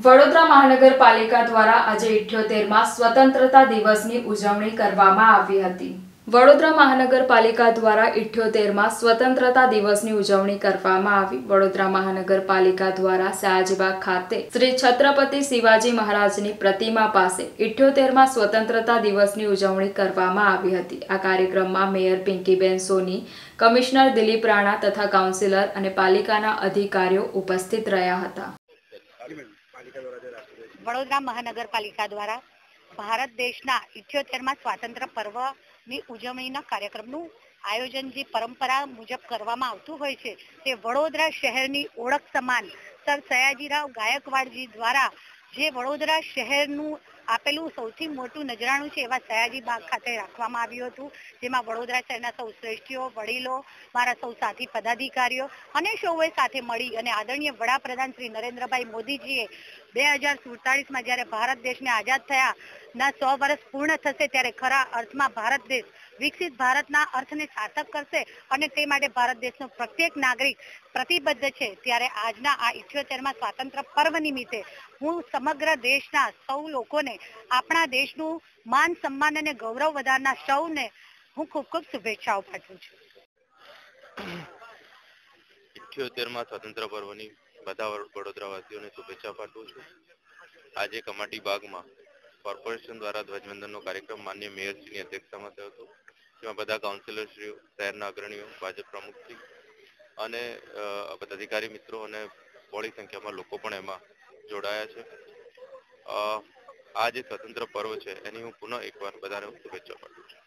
વડોદરા મહાનગરપાલિકા દ્વારા આજે 78મા સ્વતંત્રતા દિવસની ઉજવણી કરવામાં આવી હતી। વડોદરા મહાનગરપાલિકા દ્વારા 78મા સ્વતંત્રતા દિવસની ઉજવણી કરવામાં આવી। વડોદરા મહાનગરપાલિકા દ્વારા સયાજીબાગ ખાતે શ્રી છત્રપતિ શિવાજી મહારાજની પ્રતિમા પાસે 78મા સ્વતંત્રતા દિવસની ઉજવણી કરવામાં આવી હતી। આ કાર્યક્રમમાં મેયર પિંકીબેન સોની, કમિશનર દિલીપ રાણા તથા કાઉન્સિલર અને પાલિકાના અધિકારીઓ ઉપસ્થિત રહ્યા હતા। વડોદરા મહાનગરપાલિકા દ્વારા ભારત દેશના 78મા સ્વાતંત્ર્ય પર્વની ઉજવણીના કાર્યક્રમનું આયોજન જે પરંપરા મુજબ કરવામાં આવતું હોય છે તે વડોદરા શહેરની ઓળખ સમાન સર સયાજીરાવ ગાયકવાડજી દ્વારા જે વડોદરા શહેરનું આપેલું સૌથી મોટું નજરાણું છે એવા સયાજીબાગ ખાતે રાખવામાં આવ્યું હતું, જેમાં વડોદરા શહેરના સૌ શ્રેષ્ઠીઓ, વડીલો, મારા સૌ સાથી પદાધિકારીઓ અને સૌએ સાથે મળી અને આદરણીય વડાપ્રધાન શ્રી નરેન્દ્રભાઈ મોદીજીએ 2047માં જ્યારે ભારત દેશને આઝાદ થયાના 100 વર્ષ પૂર્ણ થશે ત્યારે ખરા અર્થમાં ભારત દેશ વિકસિત ભારતના અર્થને સાર્થક કરશે અને તે માટે ભારત દેશનો પ્રત્યેક નાગરિક પ્રતિબદ્ધ છે। ત્યારે આજના આ 78મા સ્વાતંત્ર્ય પર્વ નિમિત્તે હું સમગ્ર દેશના સૌ લોકોને આપણા દેશનું માન સન્માન અને ગૌરવ વધારનાર સૌને હું ખૂબ ખૂબ શુભેચ્છાઓ પાઠવું છું। 78મા સ્વતંત્ર પર્વની બધા વડોદરાવાસીઓને શુભેચ્છા પાઠવું છું। આજે કમાટી બાગમાં કોર્પોરેશન દ્વારા ધ્વજવંદનનો કાર્યક્રમ માન્ય મેયરશ્રીની અધ્યક્ષતામાં થયો હતો, જેમાં બધા કાઉન્સિલરશ્રીઓ, શહેરના અગ્રણીઓ, ભાજપ પ્રમુખશ્રી અને બધા અધિકારી મિત્રો અને બહોળી સંખ્યામાં લોકો પણ એમાં જોડાયા છે। આ જે સ્વતંત્ર પર્વ છે એની હું પુનઃ એકવાર બધાને શુભેચ્છા પાઠવું છું।